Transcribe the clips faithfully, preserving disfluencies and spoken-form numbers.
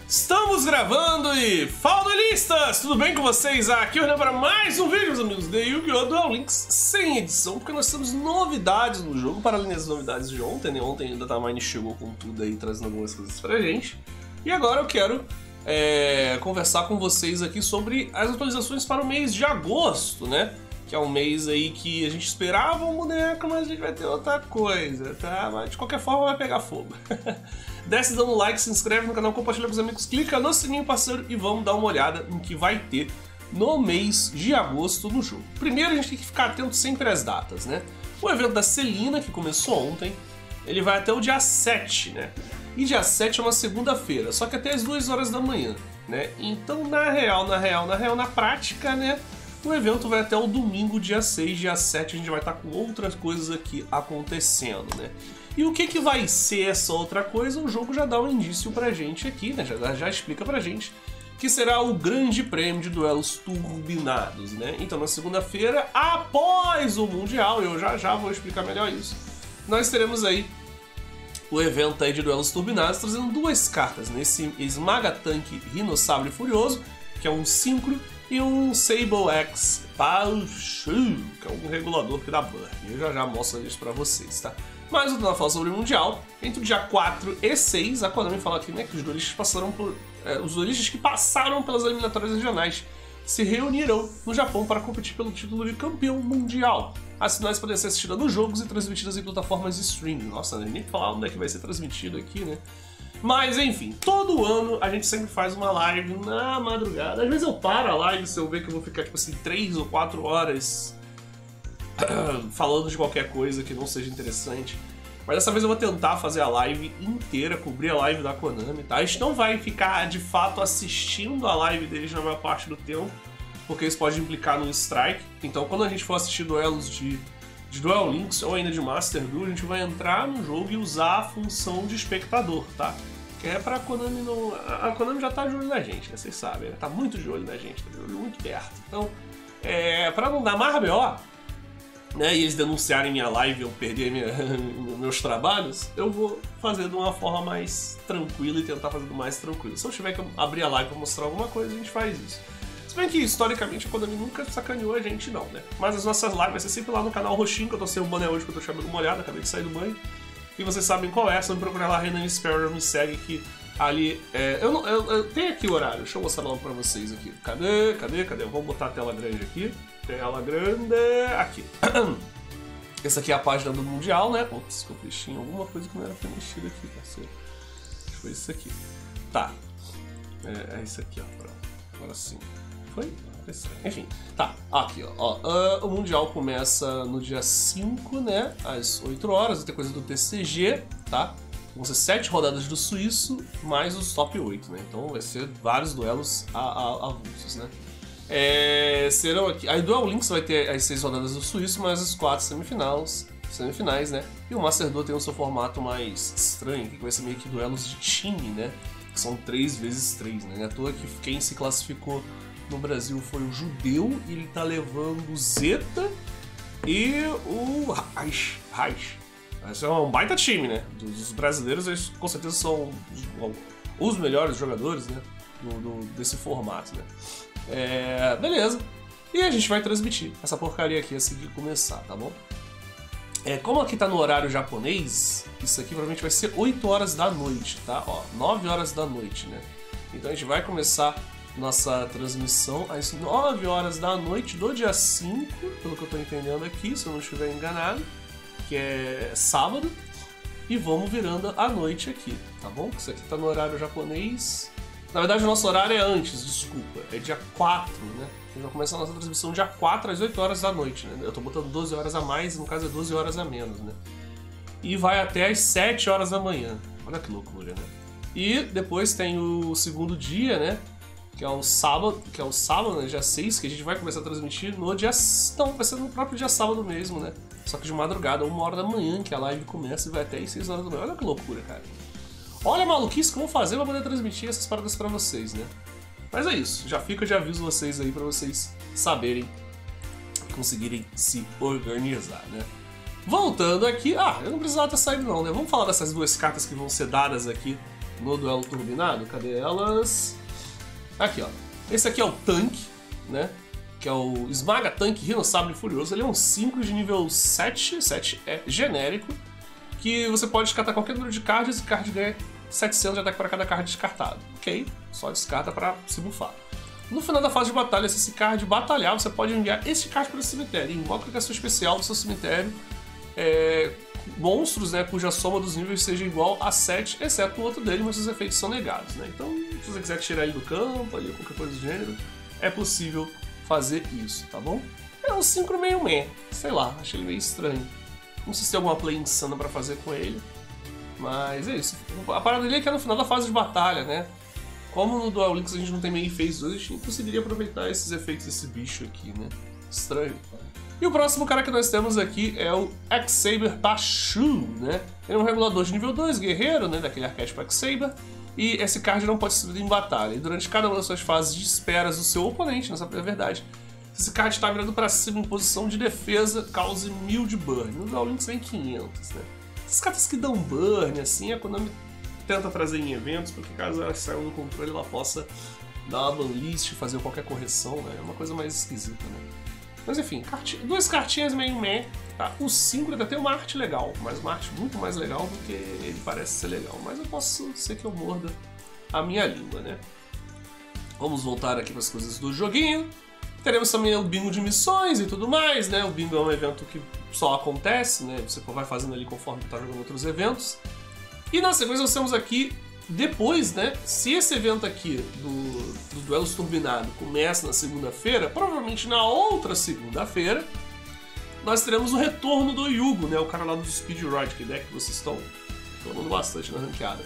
Estamos gravando e fala duelistas! Tudo bem com vocês? Aqui eu venho para mais um vídeo, meus amigos, de Yu-Gi-Oh! Duel Links sem edição, porque nós temos novidades no jogo, para além das novidades de ontem, né? Ontem ainda Datamine chegou com tudo aí, trazendo algumas coisas pra gente. E agora eu quero é, conversar com vocês aqui sobre as atualizações para o mês de agosto, né? Que é um mês aí que a gente esperava um boneco, mas a gente vai ter outra coisa, tá? Mas de qualquer forma vai pegar fogo. Desce dando like, se inscreve no canal, compartilha com os amigos, clica no sininho, parceiro, e vamos dar uma olhada no que vai ter no mês de agosto no jogo. Primeiro a gente tem que ficar atento sempre às datas, né? O evento da Celina, que começou ontem, ele vai até o dia sete, né? E dia sete é uma segunda-feira, só que até as duas horas da manhã, né? Então, na real, na real, na real, na prática, né? O evento vai até o domingo, dia seis, dia sete, a gente vai estar com outras coisas aqui acontecendo, né? E o que que vai ser essa outra coisa? O jogo já dá um indício pra gente aqui, né? Já, já explica pra gente que será o grande prêmio de duelos turbinados, né? Então, na segunda-feira, após o Mundial, eu já já vou explicar melhor isso, nós teremos aí o evento aí de duelos turbinados, trazendo duas cartas, nesse né? Esmaga Tanque Rinosabre Furioso, que é um Synchro, e um Sable X Paushu, que é um regulador que dá burn. Eu já já mostro isso pra vocês, tá? Mas eu tô falar sobre o Mundial. Entre o dia quatro e seis, a Konami fala aqui, né, que os duelistas passaram por... É, os duelistas que passaram pelas eliminatórias regionais se reunirão no Japão para competir pelo título de campeão mundial. As finais podem ser assistidas nos jogos e transmitidas em plataformas de streaming. Nossa, nem falar onde é que vai ser transmitido aqui, né? Mas enfim, todo ano a gente sempre faz uma live na madrugada. Às vezes eu paro a live se eu ver que eu vou ficar tipo assim três ou quatro horas falando de qualquer coisa que não seja interessante. Mas dessa vez eu vou tentar fazer a live inteira, cobrir a live da Konami, tá? A gente não vai ficar de fato assistindo a live deles na maior parte do tempo, porque isso pode implicar no strike. Então quando a gente for assistir duelos de de Duel Links ou ainda de Master Duel, a gente vai entrar no jogo e usar a função de espectador, tá? Que é pra Konami não... A Konami já tá de olho na gente, né? Vocês sabem, ela tá muito de olho na gente, tá de olho muito perto. Então, é... pra não dar mais B O, né, e eles denunciarem minha live e eu perder minha... meus trabalhos, eu vou fazer de uma forma mais tranquila e tentar fazer do mais tranquilo. Se eu tiver que abrir a live pra mostrar alguma coisa, a gente faz isso. Se bem que, historicamente, a Konami nunca sacaneou a gente, não, né? Mas as nossas lives vai ser sempre lá no canal roxinho, que eu tô sem o boné hoje, que eu tô chamando uma olhada, acabei de sair do banho. E vocês sabem qual é, só me procurar lá, Renan Sparrow, me segue que ali... É, eu, não, eu, eu tenho aqui o horário, deixa eu mostrar logo pra vocês aqui. Cadê, cadê, cadê? Vamos botar a tela grande aqui. Tela grande... Aqui. Essa aqui é a página do Mundial, né? Ops, que eu fechei alguma coisa que não era pra mexer aqui, parceiro. Acho que foi isso aqui. Tá. É, é isso aqui, ó. Pronto. Agora sim. Foi? Enfim, tá, aqui ó, ó uh, o Mundial começa no dia cinco, né, às oito horas, vai ter coisa do T C G, tá? Vão ser sete rodadas do Suíço, mais os top oito, né, então vai ser vários duelos avulsos, né. É, serão aqui, aí Duel Links vai ter as seis rodadas do Suíço, mais as quatro semifinais, semifinais, né, e o Master Duel tem o seu formato mais estranho, que vai ser meio que duelos de time, né, que são três vezes três, né, à toa que quem se classificou no Brasil foi o Judeu, e ele tá levando o Zeta e o Raiz. Raiz. Esse é um baita time, né? Dos brasileiros, eles com certeza são os, os melhores jogadores, né? Do, do, desse formato, né? É, beleza. E a gente vai transmitir essa porcaria aqui assim que começar, tá bom? É, como aqui tá no horário japonês, isso aqui provavelmente vai ser oito horas da noite, tá? Ó, nove horas da noite, né? Então a gente vai começar nossa transmissão às nove horas da noite do dia cinco, pelo que eu tô entendendo aqui, se eu não estiver enganado, que é sábado, e vamos virando a noite aqui, tá bom? Isso aqui tá no horário japonês. Na verdade, o nosso horário é antes, desculpa, é dia quatro, né? A gente vai começar a nossa transmissão dia quatro às oito horas da noite, né? Eu tô botando doze horas a mais, no caso é doze horas a menos, né? E vai até às sete horas da manhã. Olha que loucura, né? E depois tem o segundo dia, né? Que é o sábado, que é o sábado, né, dia seis, que a gente vai começar a transmitir no dia... Não, vai ser no próprio dia sábado mesmo, né? Só que de madrugada, uma hora da manhã, que a live começa e vai até às seis horas da manhã. Olha que loucura, cara. Olha a maluquice que eu vou fazer pra poder transmitir essas paradas pra vocês, né? Mas é isso, já fica, já aviso vocês aí pra vocês saberem, conseguirem se organizar, né? Voltando aqui... Ah, eu não precisava ter saído não, né? Vamos falar dessas duas cartas que vão ser dadas aqui no duelo turbinado. Cadê elas? Aqui, ó. Esse aqui é o tanque, né? Que é o Esmaga Tanque Rhinosabre Furioso. Ele é um cinco de nível sete, sete é genérico, que você pode descartar qualquer número de cards e card ganha setecentos de ataque para cada card descartado. Ok, só descarta para se bufar. No final da fase de batalha, se esse card batalhar, você pode enviar esse card para o cemitério. E invoca a ação especial do seu cemitério é, monstros, né, cuja soma dos níveis seja igual a sete, exceto o outro dele, mas os efeitos são negados. Né? Então, se você quiser tirar ele do campo, ali, qualquer coisa do gênero, é possível fazer isso, tá bom? É um cinco meio meh, sei lá, achei ele meio estranho. Não sei se tem alguma play insana pra fazer com ele, mas é isso. A parada dele é que é no final da fase de batalha, né? Como no Duel Links a gente não tem main phase dois, a gente conseguiria aproveitar esses efeitos desse bicho aqui, né? Estranho. E o próximo cara que nós temos aqui é o X-Saber Pashu, né? Ele é um regulador de nível dois, guerreiro, né? Daquele arquétipo X-Saber. E esse card não pode ser subido em batalha. E durante cada uma das suas fases de esperas do seu oponente, nessa é verdade, esse card está virando para cima em posição de defesa, cause mil de burn. No Duel Links vem quinhentos, né? Essas cartas que dão burn, assim, a Konami tenta trazer em eventos, porque caso elas saiam do controle, ela possa dar uma banlist, fazer qualquer correção, né? É uma coisa mais esquisita, né? Mas enfim, cart... duas cartinhas meio meh, tá? O cinco ainda tem uma arte legal, mas uma arte muito mais legal do que ele parece ser legal. Mas eu posso ser que eu morda a minha língua, né? Vamos voltar aqui para as coisas do joguinho. Teremos também o bingo de missões e tudo mais, né? O bingo é um evento que só acontece, né? Você vai fazendo ali conforme está jogando outros eventos. E na sequência nós temos aqui, depois, né? Se esse evento aqui do, do Duelos Turbinado começa na segunda-feira, provavelmente na outra segunda-feira, nós teremos o retorno do Yugo, né? O cara lá do Speed Ride, que deck que vocês estão tomando bastante na ranqueada.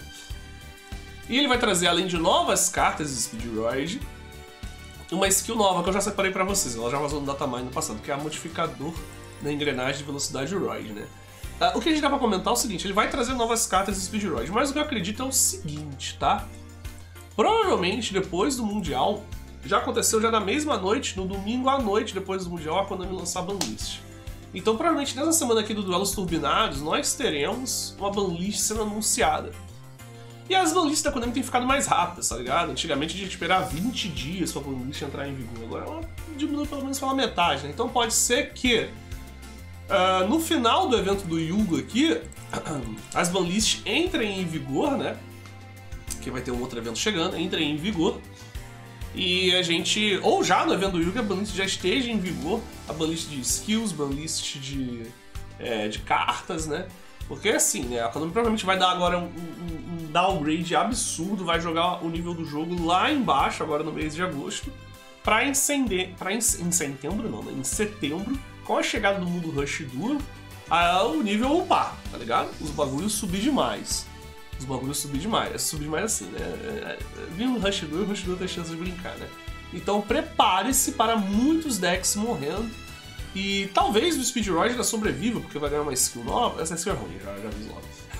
E ele vai trazer, além de novas cartas de Speed Ride, uma skill nova que eu já separei pra vocês, ela já vazou no datamine no passado, que é a modificador da engrenagem de velocidade Ride, né? Uh, o que a gente dá pra comentar é o seguinte, ele vai trazer novas cartas de Speed Ride, mas o que eu acredito é o seguinte, tá? Provavelmente depois do Mundial, já aconteceu já na mesma noite, no domingo à noite depois do Mundial, a Konami lançar a banlist. Então provavelmente nessa semana aqui do Duelos Turbinados, nós teremos uma banlist sendo anunciada. E as banlists da Konami têm ficado mais rápidas, tá ligado? Antigamente a gente esperava vinte dias pra banlist entrar em vigor, agora ela diminui pelo menos pela metade, né? Então pode ser que uh, no final do evento do Yugo aqui, as banlists entrem em vigor, né? Que vai ter um outro evento chegando, entrem em vigor. E a gente, ou já no evento do Yugo, a banlist já esteja em vigor, a banlist de skills, banlist de, é, de cartas, né? Porque assim, né, a Konami provavelmente vai dar agora um, um, um downgrade absurdo, vai jogar o nível do jogo lá embaixo, agora no mês de agosto, pra incender, pra em, em setembro, não, né, em setembro, com a chegada do mundo Rush duro, a, o nível upar, tá ligado? Os bagulhos subir demais. Os bagulhos subir demais, é subir demais assim, né? Vindo um Rush duro, o Rush duro tem chance de brincar, né? Então prepare-se para muitos decks morrendo. E talvez o Speed Ride ainda sobreviva, porque vai ganhar uma skill nova. Essa skill é ruim, já, já aviso logo.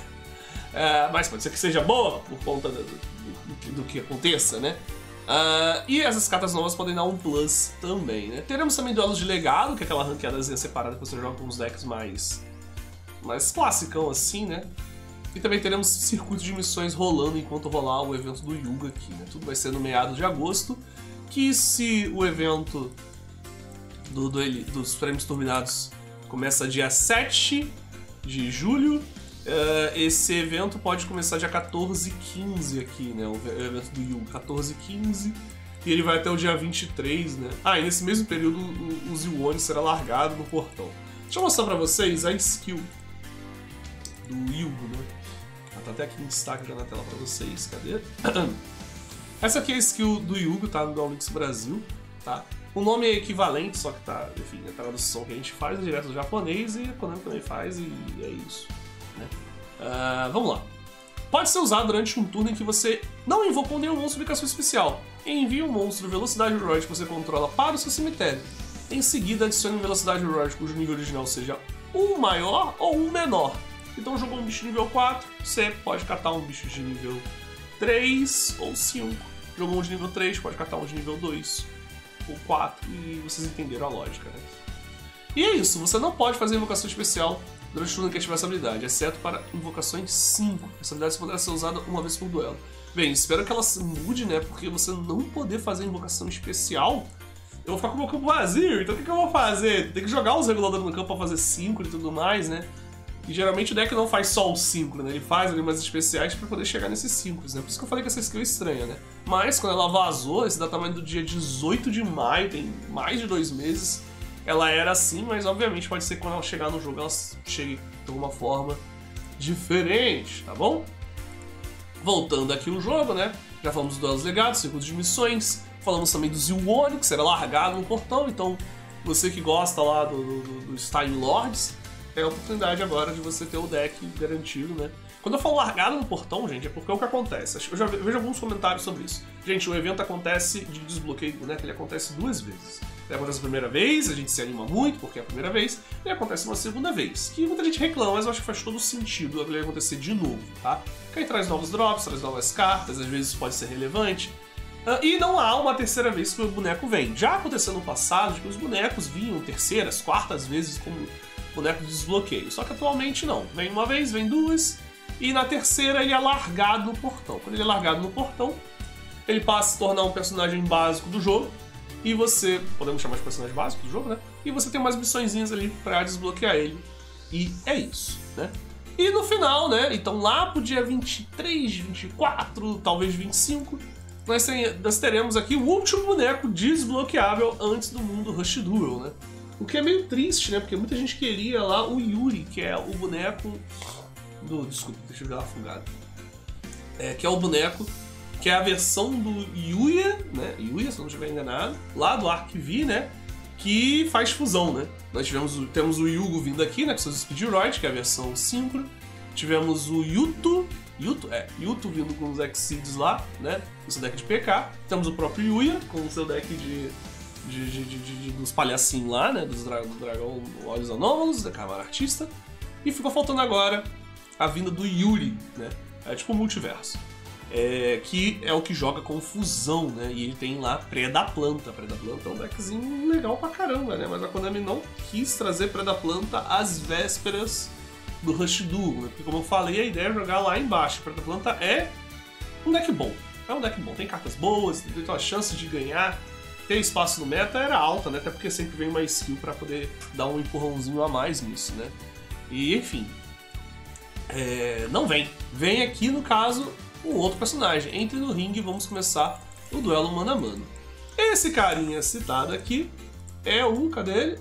É, mas pode ser que seja boa por conta do, do, do que aconteça, né? Uh, e essas cartas novas podem dar um plus também, né? Teremos também duelos de legado, que é aquela ranqueadazinha separada que você joga com uns decks mais, mais classicão assim, né? E também teremos circuitos de missões rolando enquanto rolar o evento do Yuga aqui, né? Tudo vai ser no meado de agosto, que se o evento Do, do, dos prêmios turbinados começa dia sete de julho, uh, esse evento pode começar dia quatorze e quinze aqui, né? O evento do Yugo, quatorze e quinze, e ele vai até o dia vinte e três, né? Ah, e nesse mesmo período o, o Ziwone será largado no portão. Deixa eu mostrar pra vocês a skill do Yugo, né? Ela tá até aqui em destaque já na tela pra vocês, cadê? Essa aqui é a skill do Yugo, tá? No Duel Links Brasil, tá? O nome é equivalente, só que tá, enfim, a tradução que a gente faz é direto do japonês e a Konami também faz e é isso, né? Uh, vamos lá. Pode ser usado durante um turno em que você não invocou nenhum monstro de ubicação especial. Envie um monstro Velocidade Roid que você controla para o seu cemitério. Em seguida, adicione um Velocidade Roid cujo nível original seja um maior ou um menor. Então jogou um bicho de nível quatro, você pode catar um bicho de nível três ou cinco. Jogou um de nível três, pode catar um de nível dois. Ou quatro, e vocês entenderam a lógica, né? E é isso, você não pode fazer invocação especial durante o turno que ativar essa habilidade, exceto para invocações cinco. Essa habilidade poderá ser usada uma vez por duelo. Bem, espero que ela se mude, né? Porque você não poder fazer invocação especial, eu vou ficar com o meu campo vazio. Então o que, que eu vou fazer? Tem que jogar os reguladores no campo pra fazer cinco e tudo mais, né? E geralmente o deck não faz só os cinco, né? Ele faz ali umas especiais pra poder chegar nesses cinco, né? Por isso que eu falei que essa skill é estranha, né? Mas quando ela vazou, esse dá tamanho do dia dezoito de maio, tem mais de dois meses, ela era assim, mas obviamente pode ser que quando ela chegar no jogo ela chegue de alguma forma diferente, tá bom? Voltando aqui o jogo, né? Já falamos dos duelos legados, circuitos de missões, falamos também do Zilwone, que será largado no portão, então você que gosta lá do, do, dos Time Lords, é a oportunidade agora de você ter o deck garantido, né? Quando eu falo largado no portão, gente, é porque é o que acontece. Eu já vejo alguns comentários sobre isso. Gente, o evento acontece de desbloqueio do boneco, ele acontece duas vezes. Ele acontece a primeira vez, a gente se anima muito porque é a primeira vez, e acontece uma segunda vez, que muita gente reclama, mas eu acho que faz todo sentido ele acontecer de novo, tá? Porque aí traz novos drops, traz novas cartas, às vezes pode ser relevante. Uh, e não há uma terceira vez que o boneco vem. Já aconteceu no passado, de que os bonecos vinham terceiras, quartas vezes como boneco de desbloqueio. Só que atualmente não. Vem uma vez, vem duas, e na terceira ele é largado no portão. Quando ele é largado no portão, ele passa a se tornar um personagem básico do jogo, e você, podemos chamar de personagem básico do jogo, né? E você tem umas missõezinhas ali pra desbloquear ele. E é isso, né? E no final, né? Então lá pro dia vinte e três, vinte e quatro, talvez vinte e cinco, nós, tem, nós teremos aqui o último boneco desbloqueável antes do mundo Rush Duel, né? O que é meio triste, né? Porque muita gente queria lá o Yuri, que é o boneco do... Desculpa, deixa eu ver lá afogado. É, que é o boneco que é a versão do Yuya, né? Yuya, se não estiver enganado, lá do Arc V, né? Que faz fusão, né? Nós tivemos, temos o Yugo vindo aqui, né? Com seus Speedroid, que é a versão Synchro. Tivemos o Yuto, Yuto, é, Yuto vindo com os Exceeds lá, né? Com seu deck de P K. Temos o próprio Yuya, com o seu deck de... De, de, de, de, dos palhacinhos lá, né? Dos dra do dragão Olhos Anômalos, da Câmara Artista. E ficou faltando agora a vinda do Yuri, né? É tipo um multiverso. É, que é o que joga com fusão, né? E ele tem lá Predaplanta. Predaplanta é um deckzinho legal pra caramba, né? Mas a Konami não quis trazer Predaplanta às vésperas do Rush Duel, né? Porque como eu falei, a ideia é jogar lá embaixo. Predaplanta é um deck bom. É um deck bom. Tem cartas boas, tem a chance de ganhar. Ter espaço no meta era alta, né? Até porque sempre vem uma skill pra poder dar um empurrãozinho a mais nisso, né? E enfim, é... não vem. Vem aqui, no caso, um outro personagem. Entre no ringue e vamos começar o duelo mano a mano. Esse carinha citado aqui é o... cadê ele?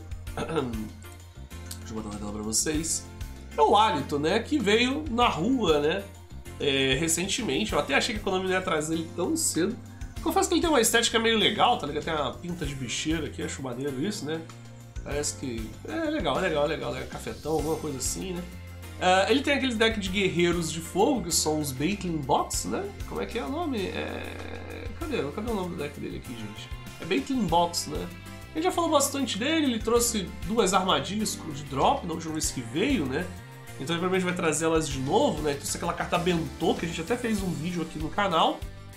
Deixa eu botar na tela pra vocês. É o Alito, né? Que veio na rua, né? É, recentemente. Eu até achei que a Konami não ia trazer ele tão cedo. Confesso que ele tem uma estética meio legal, tá ligado? Tem uma pinta de bicheiro aqui, acho maneiro isso, né? Parece que... é legal, é legal, é legal, é cafetão, alguma coisa assim, né? Uh, ele tem aqueles decks de guerreiros de fogo, que são os Battling Box, né? Como é que é o nome? É... Cadê? Cadê o nome do deck dele aqui, gente? É Battling Box, né? A gente já falou bastante dele, ele trouxe duas armadilhas de drop na última vez que veio, né? Então ele provavelmente vai trazer elas de novo, né? Ele trouxe aquela carta Bentô, que a gente até fez um vídeo aqui no canal.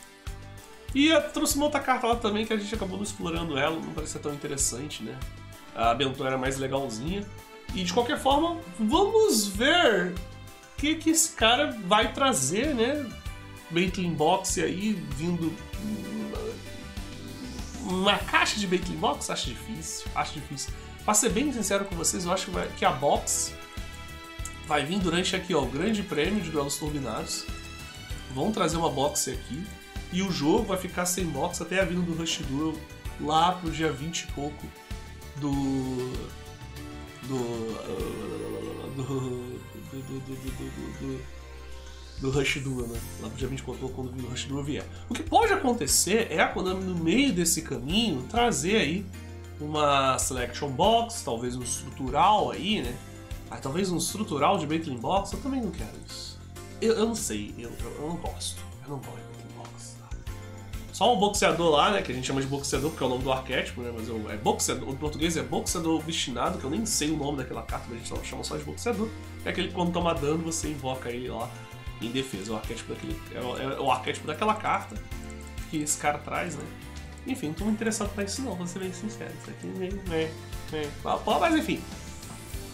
E trouxe uma outra carta lá também que a gente acabou não explorando ela, não parecia tão interessante, né? A Bentô era mais legalzinha. E de qualquer forma, vamos ver o que, que esse cara vai trazer, né? Battling Box aí, vindo... Uma caixa de Battling Box? Acho difícil, acho difícil. Pra ser bem sincero com vocês, eu acho que, vai, que a Box vai vir durante aqui, ó, o Grande Prêmio de Duelos Turbinados. Vão trazer uma Box aqui. E o jogo vai ficar sem box até a vinda do Rush Duel lá pro dia vinte e pouco do... Do... Do... Do... Do... Do... Do... do Rush Duel, né? Lá pro dia vinte e pouco quando o Rush Duel vier. O que pode acontecer é a Konami, no meio desse caminho, trazer aí uma Selection Box, talvez um estrutural aí, né? Ah, talvez um estrutural de Battling Box, eu também não quero isso. Eu, eu não sei, eu, eu, eu não gosto. Eu não gosto. Só um boxeador lá, né, que a gente chama de boxeador porque é o nome do arquétipo, né, mas eu, é boxeador, o português é boxeador obstinado, que eu nem sei o nome daquela carta, mas a gente só chama só de boxeador. É aquele que quando toma dano você invoca ele lá em defesa, o arquétipo daquele, é, o, é o arquétipo daquela carta que esse cara traz, né. Enfim, não tô muito interessado pra isso não, vou ser bem sincero, isso aqui meio... É, é, mas enfim.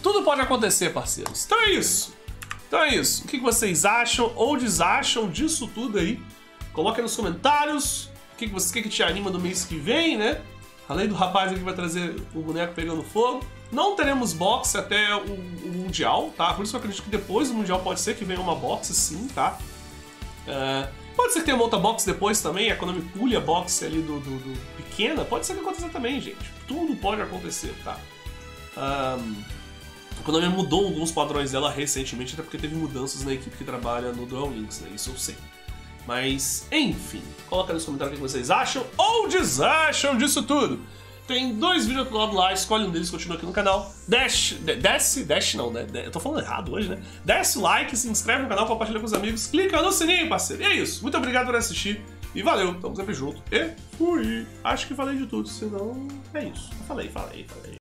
tudo pode acontecer, parceiros. Então é isso. Então é isso. O que vocês acham ou desacham disso tudo aí? Coloca aí nos comentários o que, que, você, o que, que te anima do mês que vem, né? Além do rapaz aqui que vai trazer o boneco pegando fogo. Não teremos box até o, o Mundial, tá? Por isso eu acredito que depois do Mundial pode ser que venha uma box, sim, tá? Uh, pode ser que tenha uma outra box depois também, a Konami pule a box ali do, do, do pequena. Pode ser que aconteça também, gente. Tudo pode acontecer, tá? Um, a Konami mudou alguns padrões dela recentemente, até porque teve mudanças na equipe que trabalha no Duel Links, né? Isso eu sei. Mas, enfim, coloca nos comentários o que vocês acham ou desacham disso tudo. Tem dois vídeos do lado lá, escolhe um deles, continua aqui no canal. Desce, desce, desce não, né? Eu tô falando errado hoje, né? Desce o like, se inscreve no canal, compartilha com os amigos, clica no sininho, parceiro. E é isso. Muito obrigado por assistir e valeu, tamo sempre junto. E fui. Acho que falei de tudo, senão é isso. Eu falei, falei, falei.